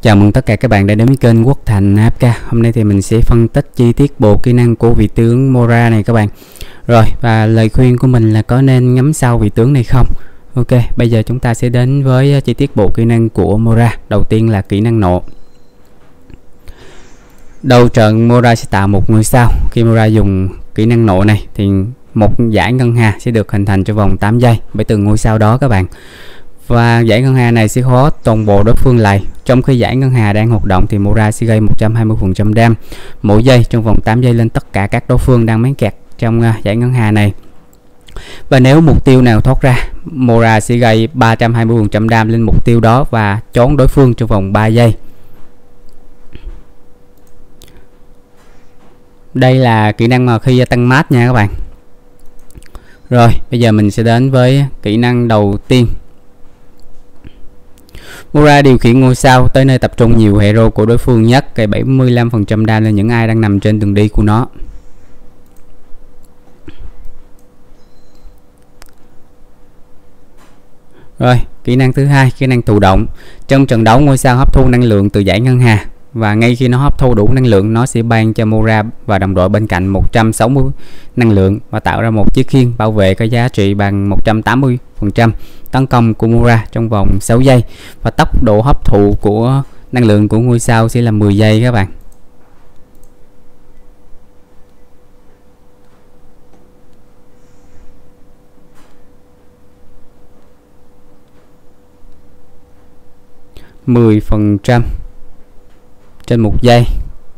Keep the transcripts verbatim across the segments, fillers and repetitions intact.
Chào mừng tất cả các bạn đã đến với kênh Quốc Thành a ép ca. Hôm nay thì mình sẽ phân tích chi tiết bộ kỹ năng của vị tướng Moira này các bạn. Rồi, và lời khuyên của mình là có nên ngắm sau vị tướng này không? Ok, bây giờ chúng ta sẽ đến với chi tiết bộ kỹ năng của Moira. Đầu tiên là kỹ năng nộ. Đầu trận Moira sẽ tạo một ngôi sao. Khi Moira dùng kỹ năng nộ này thì một dải ngân hà sẽ được hình thành trong vòng tám giây bởi từng ngôi sao đó các bạn. Và dải ngân hà này sẽ khó toàn bộ đối phương lại. Trong khi dải ngân hà đang hoạt động thì Moira sẽ gây một trăm hai mươi phần trăm đam mỗi giây trong vòng tám giây lên tất cả các đối phương đang mắc kẹt trong dải ngân hà này. Và nếu mục tiêu nào thoát ra, Moira sẽ gây ba trăm hai mươi phần trăm đam lên mục tiêu đó và trốn đối phương trong vòng ba giây. Đây là kỹ năng mà khi tăng mát nha các bạn. Rồi, bây giờ mình sẽ đến với kỹ năng đầu tiên. Moira điều khiển ngôi sao tới nơi tập trung nhiều hero của đối phương nhất, gây bảy mươi lăm phần trăm đam lên những ai đang nằm trên đường đi của nó. Rồi, kỹ năng thứ hai, kỹ năng thụ động. Trong trận đấu, ngôi sao hấp thu năng lượng từ dải ngân hà và ngay khi nó hấp thu đủ năng lượng, nó sẽ ban cho Moira và đồng đội bên cạnh một trăm sáu mươi năng lượng và tạo ra một chiếc khiên bảo vệ có giá trị bằng một trăm tám mươi phần trăm tấn công của Moira trong vòng sáu giây, và tốc độ hấp thụ của năng lượng của ngôi sao sẽ là mười giây các bạn. mười phần trăm trên một giây,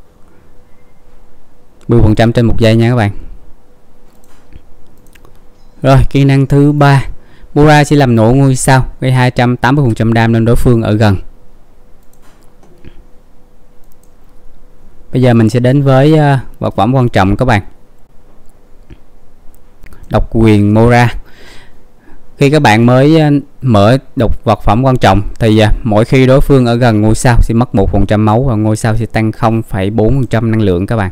mười phần trăm trên một giây nha các bạn. Rồi, kỹ năng thứ ba, Moira sẽ làm nổ ngôi sao, gây hai trăm tám mươi phần trăm đam lên đối phương ở gần. Bây giờ mình sẽ đến với uh, vật phẩm quan trọng các bạn. Độc quyền Moira. Khi các bạn mới uh, mở độc vật phẩm quan trọng thì uh, mỗi khi đối phương ở gần ngôi sao sẽ mất một phần trăm máu và ngôi sao sẽ tăng không phẩy bốn phần trăm năng lượng các bạn.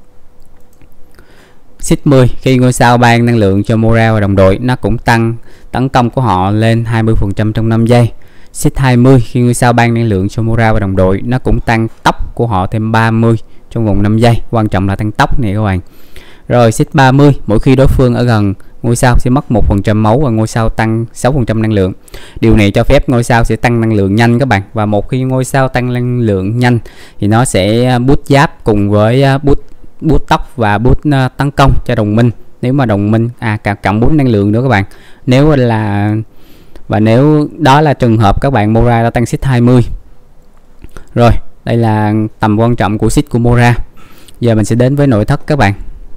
Xích mười, khi ngôi sao ban năng lượng cho Moira và đồng đội, nó cũng tăng tấn công của họ lên hai mươi phần trăm trong năm giây. Xích hai mươi, khi ngôi sao ban năng lượng cho Moira và đồng đội, nó cũng tăng tốc của họ thêm ba mươi trong vòng năm giây. Quan trọng là tăng tốc này các bạn. Rồi, xích ba mươi, mỗi khi đối phương ở gần ngôi sao sẽ mất một phần trăm máu và ngôi sao tăng sáu phần trăm năng lượng. Điều này cho phép ngôi sao sẽ tăng năng lượng nhanh các bạn. Và một khi ngôi sao tăng năng lượng nhanh thì nó sẽ boost giáp cùng với boost boost tốc và boost uh, tấn công cho đồng minh. Nếu mà đồng minh à cả cộng boost năng lượng nữa các bạn. Nếu là và nếu đó là trường hợp các bạn Moira đã tăng xích hai mươi. Rồi, đây là tầm quan trọng của xích của Moira. Giờ mình sẽ đến với nội thất các bạn.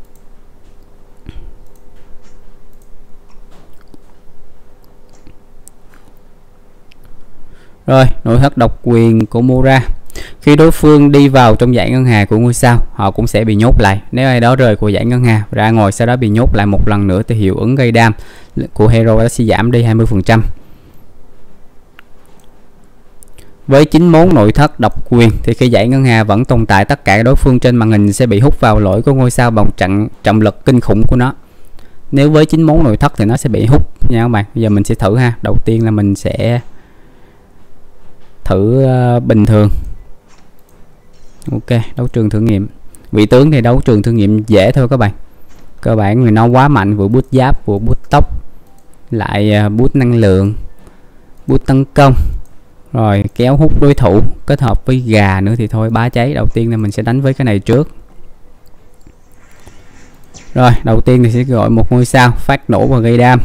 Rồi, nội thất độc quyền của Moira. Khi đối phương đi vào trong dải ngân hà của ngôi sao, họ cũng sẽ bị nhốt lại. Nếu ai đó rời của dải ngân hà ra ngoài, sau đó bị nhốt lại một lần nữa thì hiệu ứng gây đam của hero đó sẽ giảm đi hai mươi phần trăm. Với chín món nội thất độc quyền thì khi dải ngân hà vẫn tồn tại, tất cả đối phương trên màn hình sẽ bị hút vào lỗi của ngôi sao bằng trận trọng lực kinh khủng của nó. Nếu với chín món nội thất thì nó sẽ bị hút nha các bạn. Bây giờ mình sẽ thử ha. Đầu tiên là mình sẽ thử uh, bình thường. Ok, đấu trường thử nghiệm. Vị tướng thì đấu trường thử nghiệm dễ thôi các bạn. Cơ bản vì nó quá mạnh, vừa boost giáp, vừa boost tốc, lại uh, boost năng lượng, boost tấn công, rồi kéo hút đối thủ, kết hợp với gà nữa thì thôi bá cháy. Đầu tiên là mình sẽ đánh với cái này trước. Rồi, đầu tiên thì sẽ gọi một ngôi sao phát nổ và gây đam.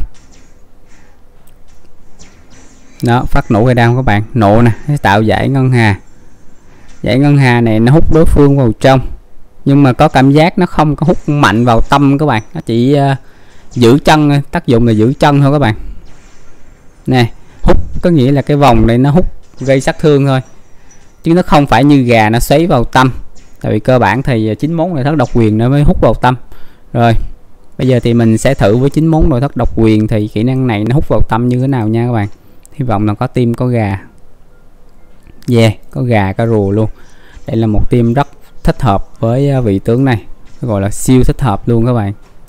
Đó, phát nổ gây đam các bạn. Nổ nè, sẽ tạo giải ngân hà. Giải ngân hà này nó hút đối phương vào trong, nhưng mà có cảm giác nó không có hút mạnh vào tâm các bạn. Nó chỉ uh, giữ chân, tác dụng là giữ chân thôi các bạn. Nè, hút có nghĩa là cái vòng này nó hút gây sát thương thôi, chứ nó không phải như gà nó xoáy vào tâm. Tại vì cơ bản thì chín món nội thất độc quyền nó mới hút vào tâm. Rồi, bây giờ thì mình sẽ thử với chín món nội thất độc quyền thì kỹ năng này nó hút vào tâm như thế nào nha các bạn. Hy vọng là có team có gà. Yeah, có gà có rùa luôn. Đây là một team rất thích hợp với vị tướng này, gọi là siêu thích hợp luôn các bạn.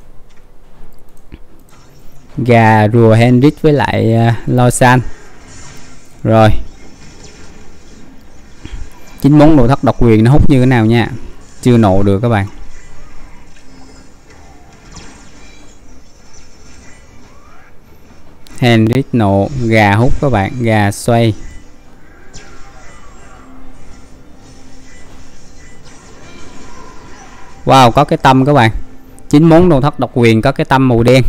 Gà, rùa, Henrik với lại uh, Losan. Rồi, chín món nội thất độc quyền nó hút như thế nào nha. Chưa nộ được các bạn. Henrik nộ, gà hút các bạn, gà xoay. Wow, có cái tâm các bạn. chín món nội thất độc quyền có cái tâm màu đen.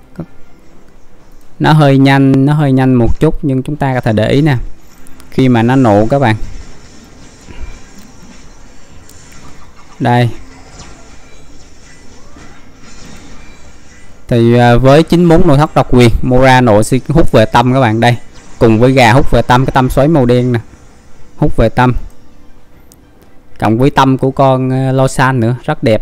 Nó hơi nhanh, nó hơi nhanh một chút nhưng chúng ta có thể để ý nè. Khi mà nó nổ các bạn. Đây. Thì với chín món nội thất độc quyền, Mora nổ sẽ hút về tâm các bạn đây. Cùng với gà hút về tâm, cái tâm xoáy màu đen nè. Hút về tâm. Cộng với tâm của con Losan nữa, rất đẹp.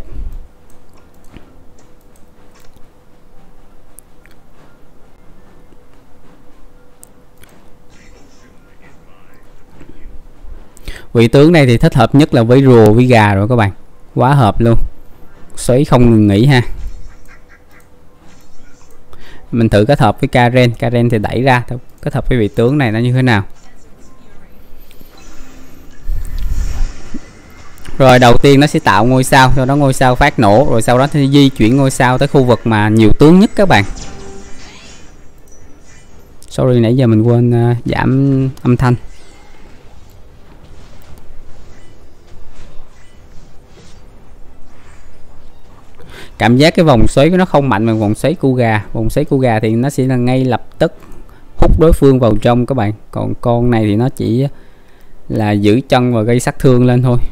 Vị tướng này thì thích hợp nhất là với rùa với gà rồi các bạn. Quá hợp luôn. Xoáy không ngừng nghỉ ha. Mình thử kết hợp với Karen. Karen thì đẩy ra. Kết hợp với vị tướng này nó như thế nào. Rồi đầu tiên nó sẽ tạo ngôi sao. Sau đó ngôi sao phát nổ. Rồi sau đó thì di chuyển ngôi sao tới khu vực mà nhiều tướng nhất các bạn. Sorry nãy giờ mình quên uh, giảm âm thanh. Cảm giác cái vòng xoáy của nó không mạnh bằng vòng xoáy cu gà. Vòng xoáy cu gà thì nó sẽ là ngay lập tức hút đối phương vào trong các bạn. Còn con này thì nó chỉ là giữ chân và gây sát thương lên thôi.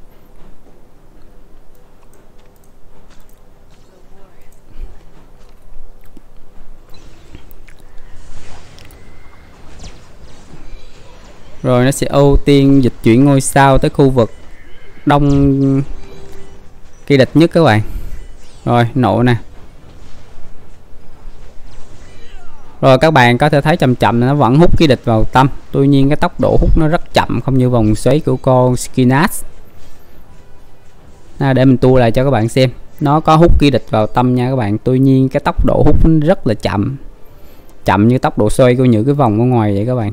Rồi nó sẽ ưu tiên dịch chuyển ngôi sao tới khu vực đông kỳ địch nhất các bạn. Rồi nổ nè. Rồi các bạn có thể thấy chậm chậm nó vẫn hút cái địch vào tâm. Tuy nhiên cái tốc độ hút nó rất chậm, không như vòng xoáy của con Skinas. À, để mình tua lại cho các bạn xem. Nó có hút cái địch vào tâm nha các bạn. Tuy nhiên cái tốc độ hút nó rất là chậm. Chậm như tốc độ xoay của những cái vòng ở ngoài vậy các bạn.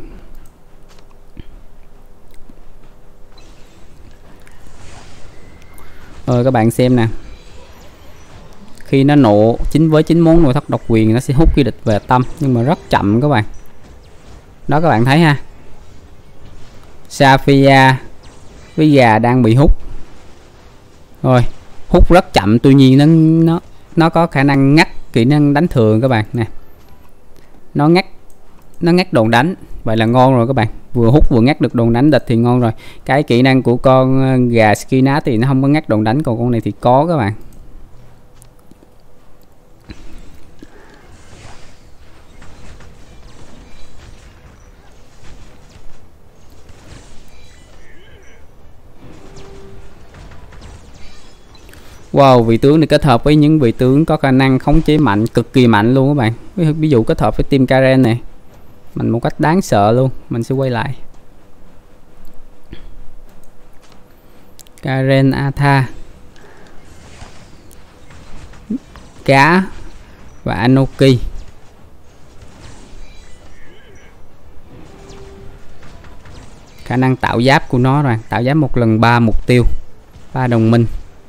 Rồi các bạn xem nè. Khi nó nổ chính với chín món nội thất độc quyền nó sẽ hút cái địch về tâm, nhưng mà rất chậm các bạn. Đó các bạn thấy ha. Safia với gà đang bị hút. Rồi, hút rất chậm, tuy nhiên nó nó nó có khả năng ngắt kỹ năng đánh thường các bạn nè. Nó ngắt nó ngắt đòn đánh, vậy là ngon rồi các bạn. Vừa hút vừa ngắt được đòn đánh địch thì ngon rồi. Cái kỹ năng của con gà Skinas thì nó không có ngắt đòn đánh, còn con này thì có các bạn. Wow, vị tướng này kết hợp với những vị tướng có khả năng khống chế mạnh, cực kỳ mạnh luôn các bạn. Ví, ví dụ kết hợp với team Karen này, mạnh một cách đáng sợ luôn. Mình sẽ quay lại Karen, Atha, cá và Anoki. Khả năng tạo giáp của nó rồi, tạo giáp một lần ba mục tiêu, ba đồng minh.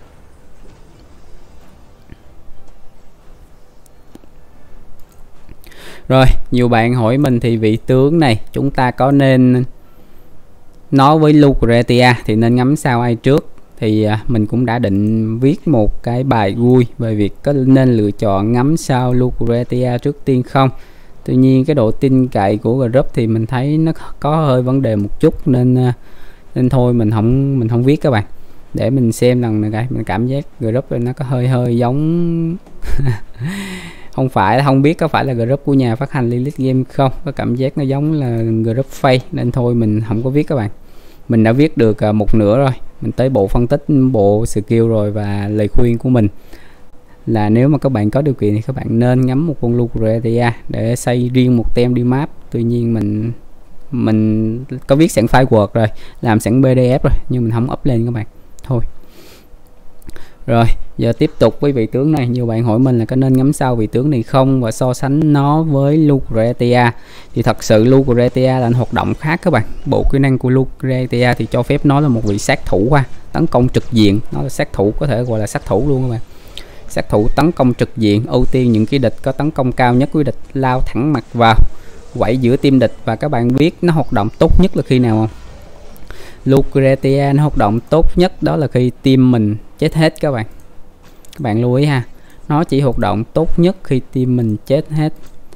Rồi, nhiều bạn hỏi mình thì vị tướng này chúng ta có nên nói với Lucretia thì nên ngắm sao ai trước. Thì mình cũng đã định viết một cái bài vui về việc có nên lựa chọn ngắm sao Lucretia trước tiên không. Tuy nhiên cái độ tin cậy của group thì mình thấy nó có hơi vấn đề một chút, nên nên thôi mình không mình không viết các bạn. Để mình xem lần này cái mình cảm giác group nó có hơi hơi giống không phải, không biết có phải là group của nhà phát hành Lilith Game không, có cảm giác nó giống là group fake, nên thôi mình không có viết các bạn. Mình đã viết được một nửa rồi, mình tới bộ phân tích, bộ skill rồi, và lời khuyên của mình là nếu mà các bạn có điều kiện thì các bạn nên ngắm một con Lucretia để xây riêng một tem đi map. Tuy nhiên mình mình có viết sẵn file Word rồi, làm sẵn pê đê ép rồi, nhưng mình không up lên các bạn thôi. Rồi giờ tiếp tục với vị tướng này. Nhiều bạn hỏi mình là có nên ngắm sao vị tướng này không và so sánh nó với Lucretia. Thì thật sự Lucretia là hoạt động khác các bạn. Bộ kỹ năng của Lucretia thì cho phép nó là một vị sát thủ qua tấn công trực diện. Nó là sát thủ, có thể gọi là sát thủ luôn các bạn. Sát thủ tấn công trực diện, ưu tiên những cái địch có tấn công cao nhất với địch, lao thẳng mặt vào, quẩy giữa team địch. Và các bạn biết nó hoạt động tốt nhất là khi nào không? Lucretia nó hoạt động tốt nhất đó là khi team mình chết hết các bạn. Các bạn lưu ý ha, nó chỉ hoạt động tốt nhất khi team mình chết hết.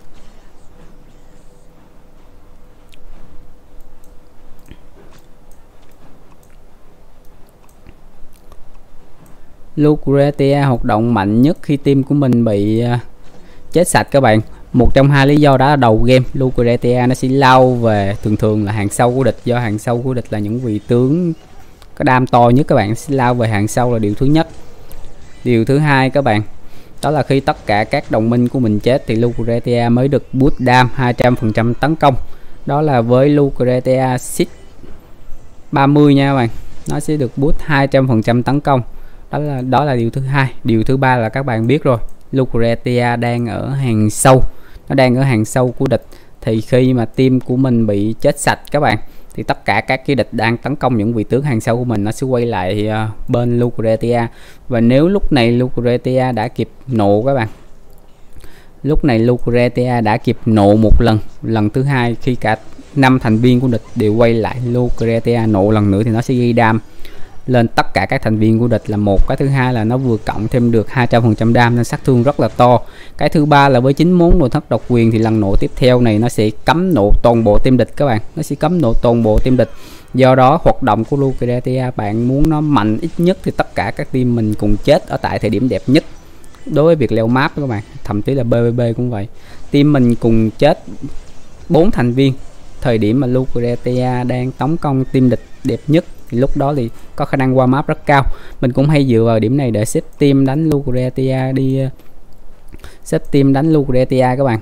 Lucretia hoạt động mạnh nhất khi team của mình bị uh, chết sạch các bạn. Một trong hai lý do đó là đầu game Lucretia nó sẽ lao về thường thường là hàng sau của địch, do hàng sau của địch là những vị tướng có đam to nhất, các bạn sẽ lao về hàng sau là điều thứ nhất. Điều thứ hai các bạn, đó là khi tất cả các đồng minh của mình chết thì Lucretia mới được boost đam hai trăm phần trăm tấn công. Đó là với Lucretia Xích ba mươi nha các bạn, nó sẽ được boost hai trăm phần trăm tấn công. Đó là đó là điều thứ hai. Điều thứ ba là các bạn biết rồi, Lucretia đang ở hàng sau, nó đang ở hàng sau của địch. Thì khi mà team của mình bị chết sạch các bạn, thì tất cả các cái địch đang tấn công những vị tướng hàng sau của mình nó sẽ quay lại uh, bên Lucretia. Và nếu lúc này Lucretia đã kịp nộ các bạn, lúc này Lucretia đã kịp nộ một lần, lần thứ hai khi cả năm thành viên của địch đều quay lại Lucretia nộ lần nữa thì nó sẽ gây đam lên tất cả các thành viên của địch là một. Cái thứ hai là nó vừa cộng thêm được hai trăm phần trăm đam nên sát thương rất là to. Cái thứ ba là với chín món nội thất độc quyền thì lần nổ tiếp theo này nó sẽ cấm nổ toàn bộ team địch các bạn, nó sẽ cấm nổ toàn bộ team địch. Do đó hoạt động của Lucretia bạn muốn nó mạnh ít nhất thì tất cả các team mình cùng chết ở tại thời điểm đẹp nhất đối với việc leo map các bạn, thậm chí là pê vê pê cũng vậy. Team mình cùng chết bốn thành viên thời điểm mà Lucretia đang tấn công team địch đẹp nhất thì lúc đó thì có khả năng qua map rất cao. Mình cũng hay dựa vào điểm này để xếp team đánh Lucretia đi, xếp team đánh Lucretia các bạn.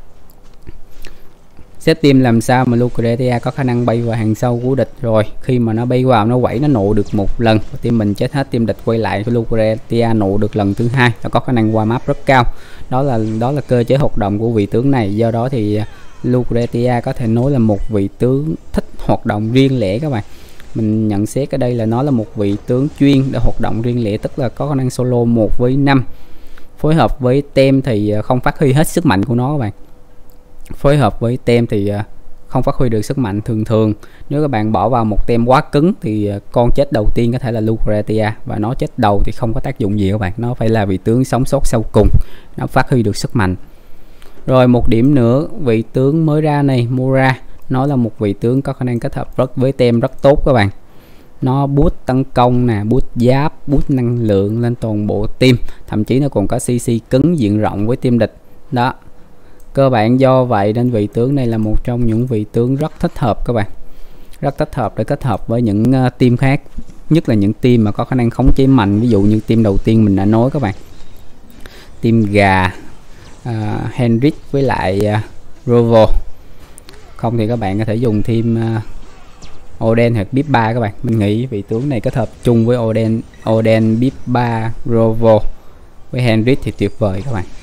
Xếp team làm sao mà Lucretia có khả năng bay vào hàng sau của địch, rồi khi mà nó bay vào nó quẩy nó nộ được một lần, team mình chết hết, team địch quay lại Lucretia nộ được lần thứ hai, nó có khả năng qua map rất cao. Đó là đó là cơ chế hoạt động của vị tướng này. Do đó thì Lucretia có thể nói là một vị tướng thích hoạt động riêng lẻ các bạn. Mình nhận xét ở đây là nó là một vị tướng chuyên để hoạt động riêng lẻ, tức là có khả năng solo một với năm. Phối hợp với tem thì không phát huy hết sức mạnh của nó các bạn. Phối hợp với tem thì không phát huy được sức mạnh. Thường thường nếu các bạn bỏ vào một tem quá cứng thì con chết đầu tiên có thể là Lucretia, và nó chết đầu thì không có tác dụng gì các bạn. Nó phải là vị tướng sống sót sau cùng, nó phát huy được sức mạnh. Rồi một điểm nữa, vị tướng mới ra này Mora, nó là một vị tướng có khả năng kết hợp rất với tem rất tốt các bạn. Nó boost tấn công nè, boost giáp, boost năng lượng lên toàn bộ team, thậm chí nó còn có xê xê cứng diện rộng với team địch. Đó, cơ bản do vậy nên vị tướng này là một trong những vị tướng rất thích hợp các bạn, rất thích hợp để kết hợp với những uh, team khác, nhất là những team mà có khả năng khống chế mạnh. Ví dụ như team đầu tiên mình đã nói các bạn, team gà, uh, Henrik với lại uh, Rovo. Không thì các bạn có thể dùng thêm uh, Oden hoặc bip ba các bạn. Mình nghĩ vị tướng này kết hợp chung với Oden, Oden, bip ba, Rovo với Henrik thì tuyệt vời các bạn.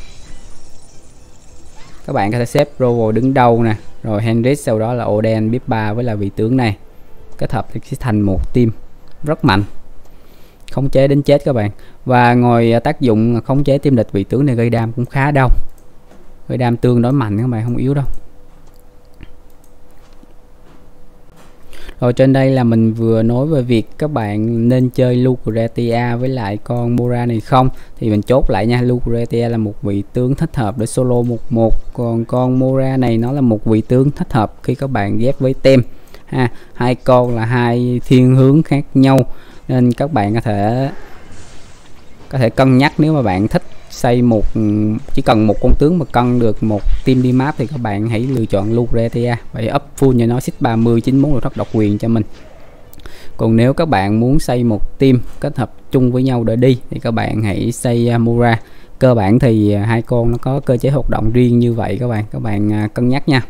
Các bạn có thể xếp Rovo đứng đầu nè, rồi Henrik sau đó là Oden, bip ba với là vị tướng này kết hợp thì sẽ thành một team rất mạnh, khống chế đến chết các bạn. Và ngoài tác dụng khống chế team địch, vị tướng này gây đam cũng khá đau, gây đam tương đối mạnh các bạn, không yếu đâu. Rồi trên đây là mình vừa nói về việc các bạn nên chơi Lucretia với lại con Mora này không. Thì mình chốt lại nha, Lucretia là một vị tướng thích hợp để solo một một. Còn con Mora này nó là một vị tướng thích hợp khi các bạn ghép với tem ha. Hai con là hai thiên hướng khác nhau nên các bạn có thể có thể cân nhắc. Nếu mà bạn thích xây một, chỉ cần một con tướng mà cân được một team đi map thì các bạn hãy lựa chọn Lucretia. Vậy up full cho nó xích ba mươi, chín món nội thất độc quyền cho mình. Còn nếu các bạn muốn xây một team kết hợp chung với nhau để đi thì các bạn hãy xây Mora. Cơ bản thì hai con nó có cơ chế hoạt động riêng như vậy các bạn, các bạn cân nhắc nha.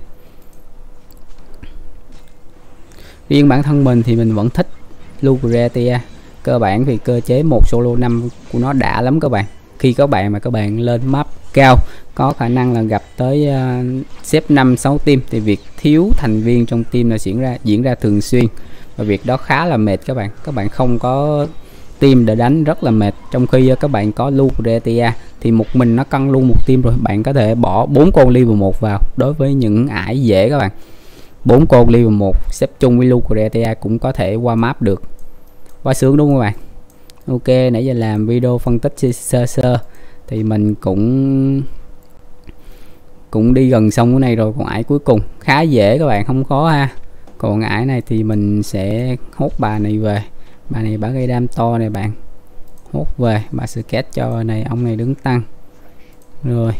Riêng bản thân mình thì mình vẫn thích Lucretia. Cơ bản thì cơ chế một solo năm của nó đã lắm các bạn. Khi các bạn mà các bạn lên map cao có khả năng là gặp tới uh, xếp năm sáu team thì việc thiếu thành viên trong team là diễn ra diễn ra thường xuyên, và việc đó khá là mệt các bạn. Các bạn không có team để đánh rất là mệt. Trong khi uh, các bạn có Lucretia thì một mình nó cân luôn một team rồi, bạn có thể bỏ bốn con level một vào. Đối với những ải dễ các bạn, bốn con level một xếp chung với Lucretia cũng có thể qua map được, quá sướng đúng không các bạn? Ok, nãy giờ làm video phân tích sơ sơ thì mình cũng cũng đi gần xong cái này rồi. Còn ải cuối cùng khá dễ các bạn, không khó ha. Còn ải này thì mình sẽ hốt bà này về. Bà này bà gây đam to này bạn, hốt về bà sự kết cho này, ông này đứng tăng rồi.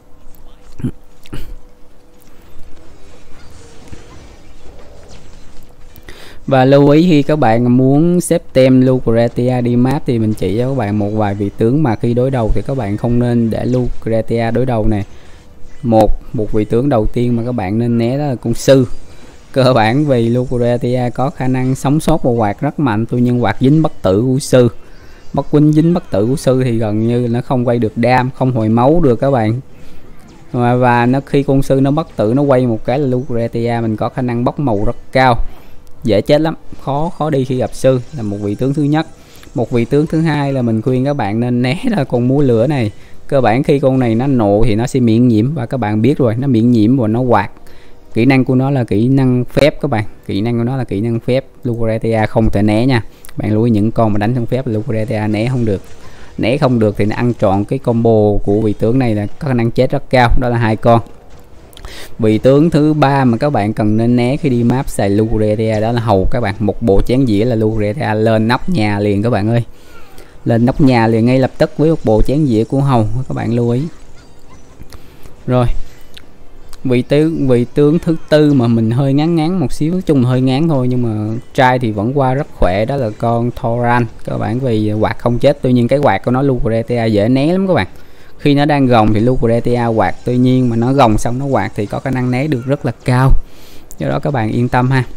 Và lưu ý khi các bạn muốn xếp tem Lucretia đi map thì mình chỉ cho các bạn một vài vị tướng mà khi đối đầu thì các bạn không nên để Lucretia đối đầu này. Một một vị tướng đầu tiên mà các bạn nên né đó là con sư. Cơ bản vì Lucretia có khả năng sống sót một quạt rất mạnh, tuy nhiên quạt dính bất tử của sư. Bất quýnh dính bất tử của sư thì gần như nó không quay được đam, không hồi máu được các bạn. Và, và nó khi con sư nó bất tử, nó quay một cái là Lucretia mình có khả năng bốc màu rất cao, dễ chết lắm, khó khó đi khi gặp sư, là một vị tướng thứ nhất. Một vị tướng thứ hai là mình khuyên các bạn nên né ra con múa lửa này. Cơ bản khi con này nó nộ thì nó sẽ miễn nhiễm, và các bạn biết rồi, nó miễn nhiễm và nó quạt. Kỹ năng của nó là kỹ năng phép các bạn, kỹ năng của nó là kỹ năng phép. Lucretia không thể né nha bạn, lưu ý những con mà đánh trong phép Lucretia né không được. Né không được thì nó ăn trọn cái combo của vị tướng này là có khả năng chết rất cao, đó là hai con. Vị tướng thứ ba mà các bạn cần nên né khi đi map xài Lucretia đó là hầu các bạn. Một bộ chén dĩa là Lucretia lên nóc nhà liền các bạn ơi, lên nóc nhà liền ngay lập tức với một bộ chén dĩa của hầu, các bạn lưu ý. Rồi vị tướng vị tướng thứ tư mà mình hơi ngán ngán một xíu, chung hơi ngán thôi nhưng mà trai thì vẫn qua rất khỏe, đó là con Thoran. Các bạn vì quạt không chết, tuy nhiên cái quạt của nó Lucretia dễ né lắm các bạn. Khi nó đang gồng thì Lucretia quạt, tuy nhiên mà nó gồng xong nó quạt thì có khả năng né được rất là cao, do đó các bạn yên tâm ha.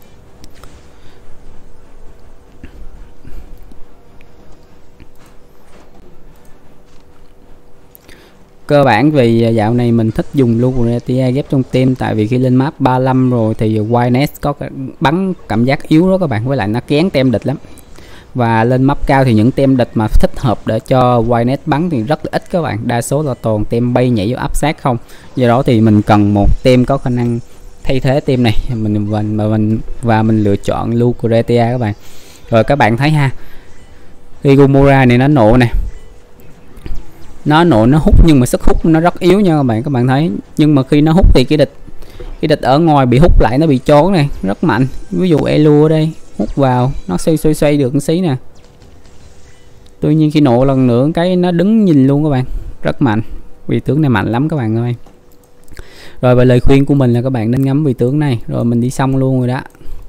Cơ bản vì dạo này mình thích dùng Lucretia ghép trong team, tại vì khi lên map ba mươi lăm rồi thì Wyness có bắn cảm giác yếu đó các bạn, với lại nó kén tem địch lắm. Và lên map cao thì những tem địch mà thích hợp để cho Wyness bắn thì rất là ít các bạn, đa số là toàn tem bay nhảy vô áp sát không. Do đó thì mình cần một tem có khả năng thay thế tem này, mình và mình và mình lựa chọn Lucretia các bạn. Rồi các bạn thấy ha, khi Gomora này nó nộ nè, nó nộ nó hút nhưng mà sức hút nó rất yếu nha các bạn. Các bạn thấy, nhưng mà khi nó hút thì cái địch cái địch ở ngoài bị hút lại, nó bị trốn này rất mạnh. Ví dụ Elu ở đây hút vào nó xoay xoay xoay được một xí nè, tuy nhiên khi nộ lần nữa cái nó đứng nhìn luôn các bạn, rất mạnh. Vị tướng này mạnh lắm các bạn ơi. Rồi và lời khuyên của mình là các bạn nên ngắm vị tướng này. Rồi mình đi xong luôn rồi đó.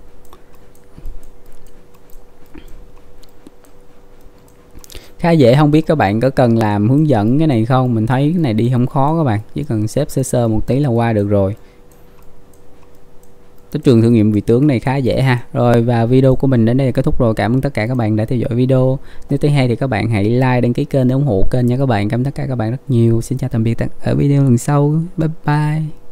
Khá dễ, không biết các bạn có cần làm hướng dẫn cái này không? Mình thấy cái này đi không khó các bạn, chỉ cần xếp sơ sơ một tí là qua được rồi. Cái trường thử nghiệm vị tướng này khá dễ ha. Rồi và video của mình đến đây là kết thúc rồi. Cảm ơn tất cả các bạn đã theo dõi video. Nếu thấy hay thì các bạn hãy like, đăng ký kênh để ủng hộ kênh nha các bạn. Cảm ơn tất cả các bạn rất nhiều. Xin chào tạm biệt ở video lần sau. Bye bye.